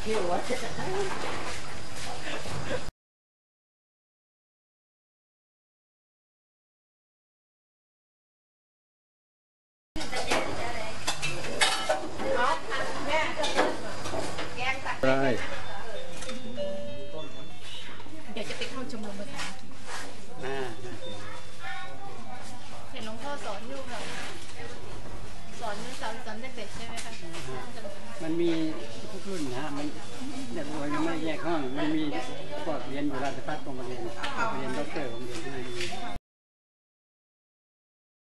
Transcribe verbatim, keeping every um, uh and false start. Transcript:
คิวอะได้เดี๋ยวจะไปเข้าชมรมภาษาอังกฤษเห็นหลวงพ่อสอนอยู่ค่ะสอนสอนสอนเด็กๆใช่ไหมคะมันมีทุกรุ่นนะฮะมันเด็กวัยยังไม่แยกห้องมันมีพวกเรียนอยู่ราชภัฏตรงเรียนเรียนด็อกเตอร์ผมเรียนที่นี่